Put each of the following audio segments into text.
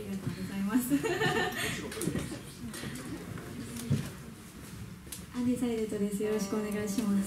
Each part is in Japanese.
りがとうございます。アンディサイレントです。よろしくお願いします。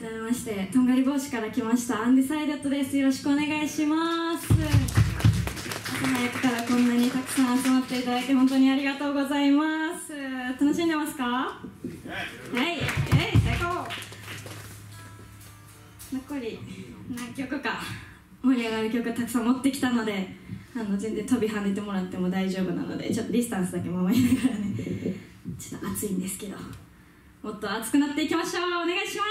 改めましてとんがり帽子から来ましたアンデサイドットです。よろしくお願いします。朝早くからこんなにたくさん集まっていただいて本当にありがとうございます。楽しんでますか？はい、最高。残り何曲か盛り上がる曲たくさん持ってきたので、全然飛び跳ねてもらっても大丈夫なので、ちょっとディスタンスだけ守りながらね、ちょっと暑いんですけどもっと熱くなっていきましょう。お願いします。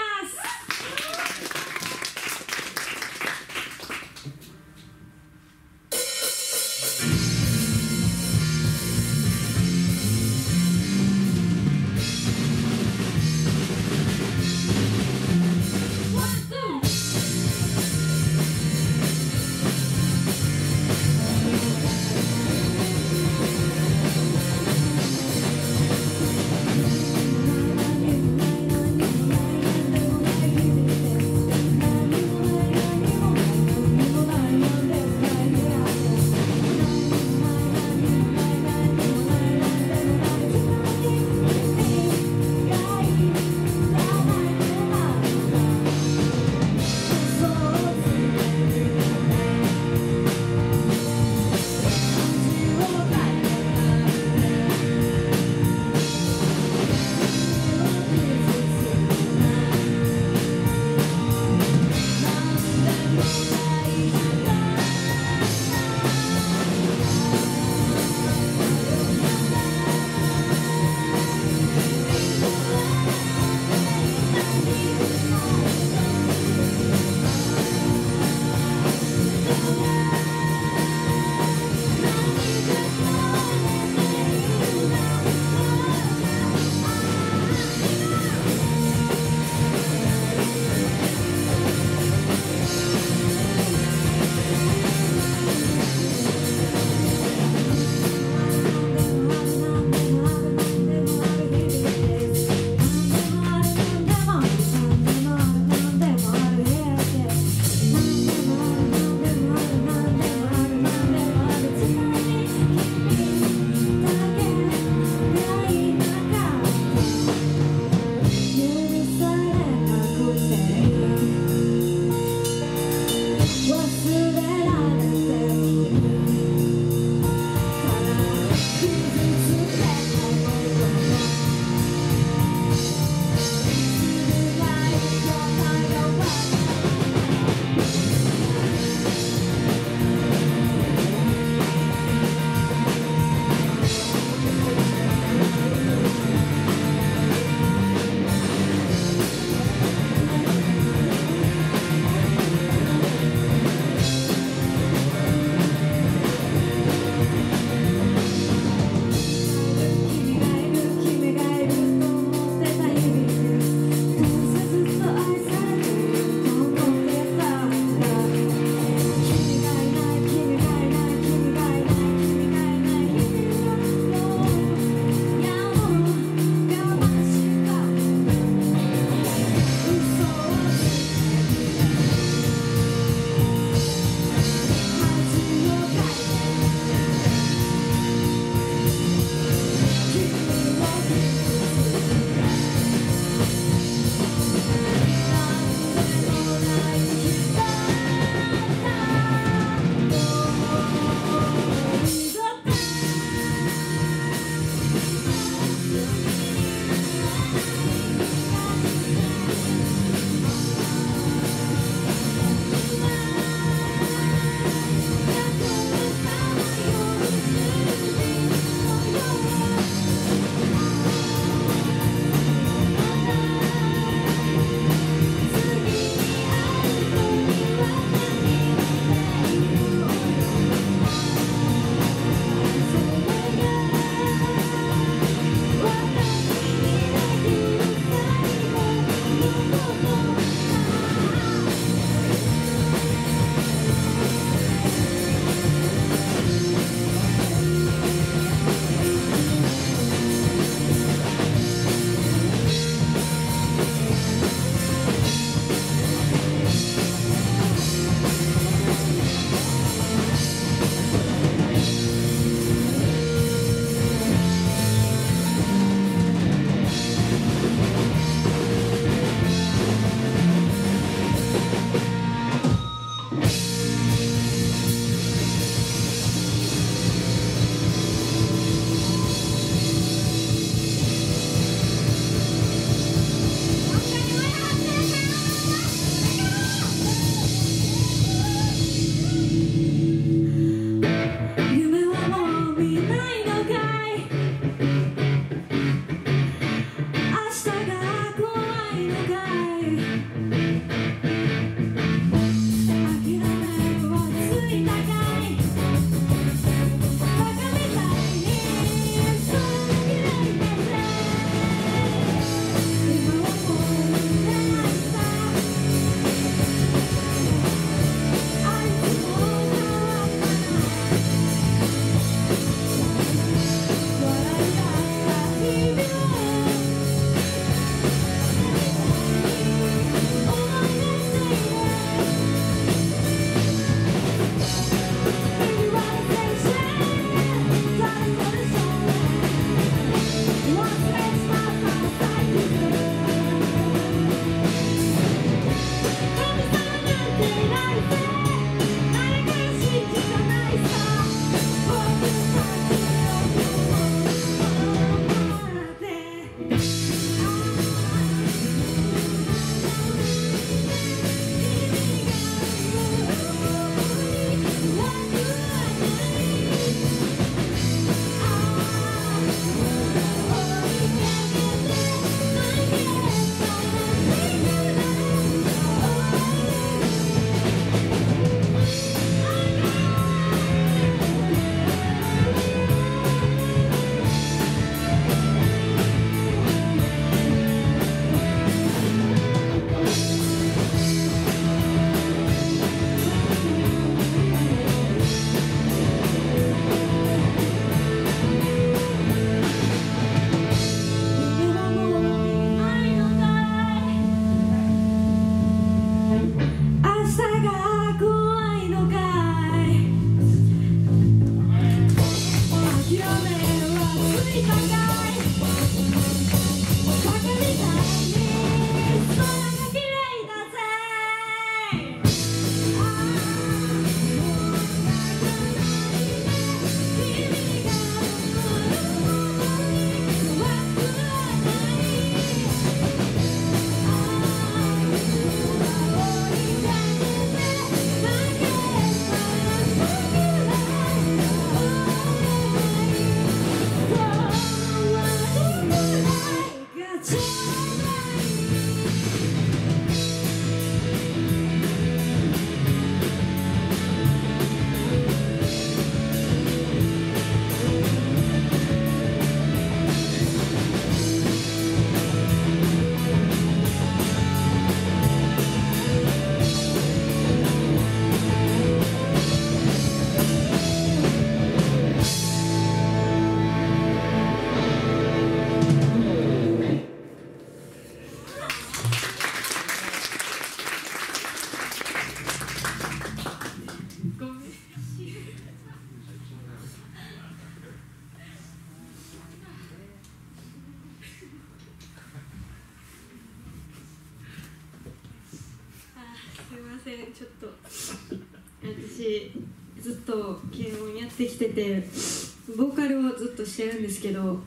せん。ちょっと私ずっと軽音やってきててボーカルをずっとしてるんですけど、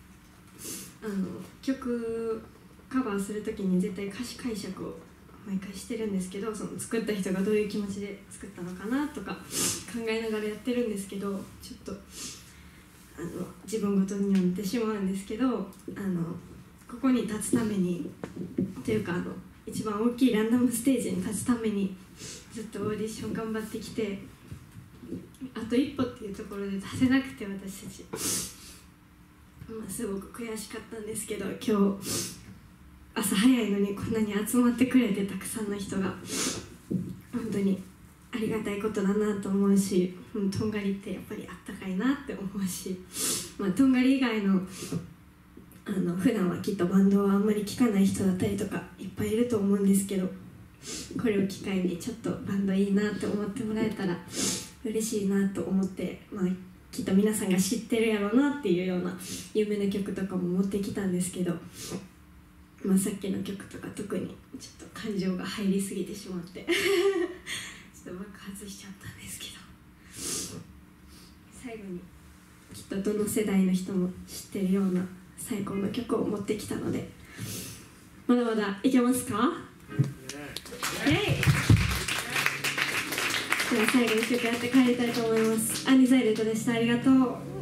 曲カバーするときに絶対歌詞解釈を毎回してるんですけど、その作った人がどういう気持ちで作ったのかなとか考えながらやってるんですけど、ちょっと自分ごとに読んでしまうんですけど、ここに立つためにというか一番大きいランダムステージに立つためにずっとオーディション頑張ってきて、あと一歩っていうところで出せなくて私たち、すごく悔しかったんですけど、今日朝早いのにこんなに集まってくれてたくさんの人が本当にありがたいことだなと思うし、とんがりってやっぱりあったかいなって思うし、とんがり以外の普段はきっとバンドはあんまり聴かない人だったりとかいっぱいいると思うんですけど、これを機会にちょっとバンドいいなって思ってもらえたら嬉しいなと思って、きっと皆さんが知ってるやろうなっていうような有名な曲とかも持ってきたんですけど、さっきの曲とか特にちょっと感情が入りすぎてしまってちょっと爆発しちゃったんですけど、最後にきっとどの世代の人も知ってるような最高の曲を持ってきたので、まだまだいけますか？イエイ！では最後に曲やって帰りたいと思います。アニサイレントでした。ありがとう。